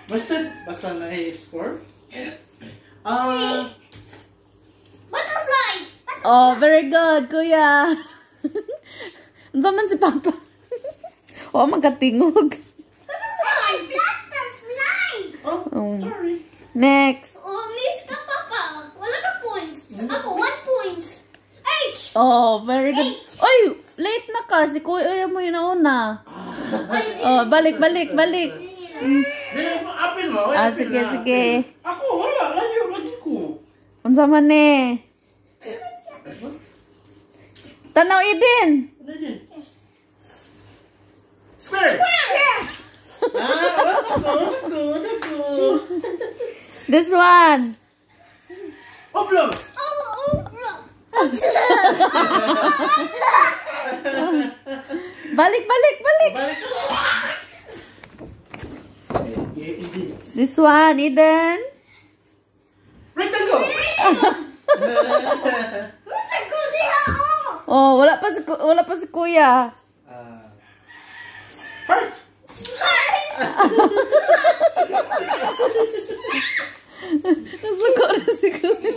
Basta na-score? Butterfly! Oh, very good, kuya. Ano man si Papa? Oh, magkatingog. Butterfly! Oh, sorry. Next. Oh, miss ka, Papa. Wala ka points. Ako, 1 points. H! Oh, very good. Oy, late na ka. Si kuya mo yun nauna. Oh, balik. Dili, apil mo. Sige. Ako, wala. Lagi ko. Unsa man eh. Tanaw Eden. Square! Ako. This one. Oblong! Balik. Balik. This one, Eden. Rectangle! Oh, wala pa si kuya. Heart! Nasuko na si kuya.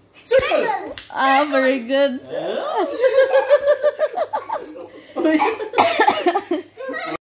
Circle! Ah, very good.